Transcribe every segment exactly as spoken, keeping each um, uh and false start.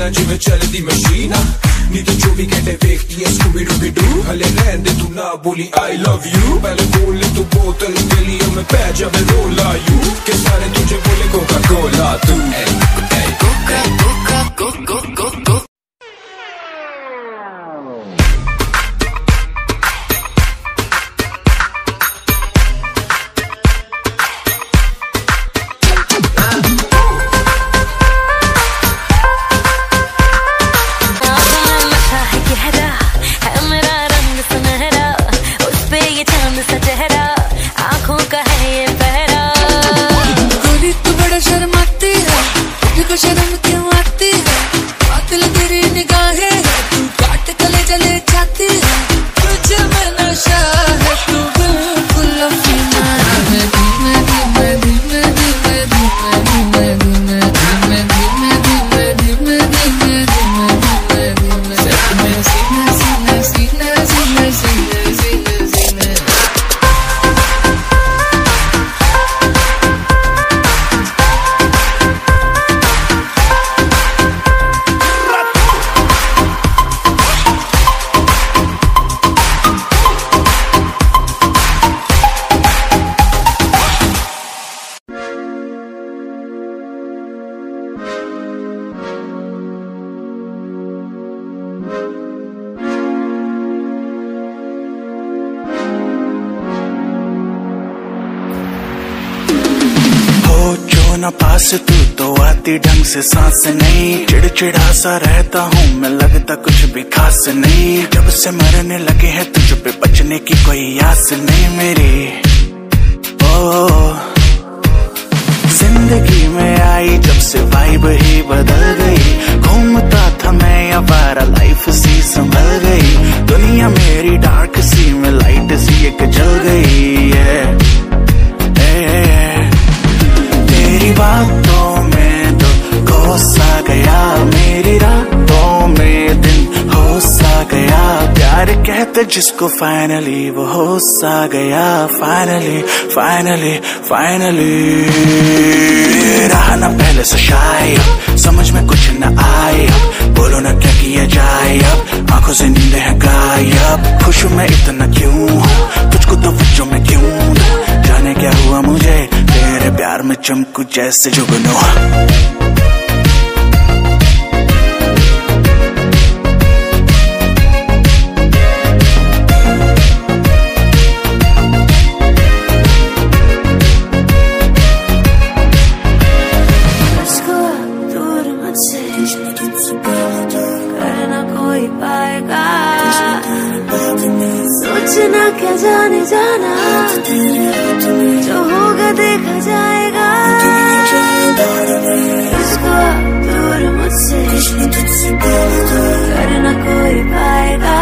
जिवें चलदी मशीन नी तो चौबी घंटे वेखदी है स्कूबी डूबी डू हले रहन दे तू ना बोली आई लव यू पहले बोल ले तू बोतल गलियों में पै जावे रोला यू के सारे तुझे बोले कोका कोला तू कोका कोका कोका कोका शर्म क्यों आती है कातिल तेरी निगाहें है तू काट गले जले जाती है तुझे में नशा है तू बिल्कुल अफीना है धीमे धीमे धीमे धीमे धीमे धीमे धीमे धीमे धीमे धीमे धीमे धीमे धीमे धीमे सीने सीने सीने सीने सीने सीने सीने ना पास तू तो आती ढंग से सांस नहीं चिड़चिड़ा सा रहता हूँ मैं लगता कुछ भी खास नहीं जब से मरने लगे हैं तुझ पे बचने की कोई आस नहीं मेरी ओ जिंदगी में आई जब से वाइब ही बदल गई घूमता था मैं आवारा लाइफ सी संभल गई दुनिया मेरी डार्क सी में लाइट सी एक जल गई है तेरी बातों में तो खो सा गया मेरी रातों में दिन हो सा गया प्यार कहते जिसको फाइनली वो हो सा गया फाइनली फाइनली फाइनली रहा ना पहले से शायद समझ में कुछ न आए बोलो ना क्या किया जाए अब आंखों से नींद है गायब खुश मैं इतना क्यों तुझको तो वजह में क्यों जाने क्या हुआ मुझे तेरे प्यार में चमकू जैसे जुगनू करना कोई पाएगा सोचना क्या जाने जाना जो होगा देखा जाएगा इसको दूर मुझसे करना कोई पाएगा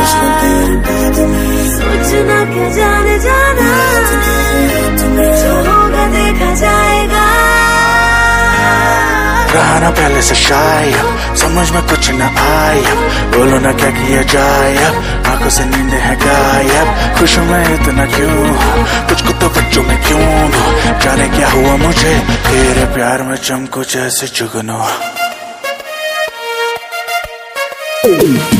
सोचना क्या जाने जाना जो होगा देखा जाएगा रहा ना पहले से शायद समझ में कुछ न आया बोलो ना क्या किया जाए अब आंखों से नींद है गायब खुश मैं इतना क्यों तुझको तो बच्चों में क्यों जाने क्या हुआ मुझे तेरे प्यार में चमको जैसे जुगनू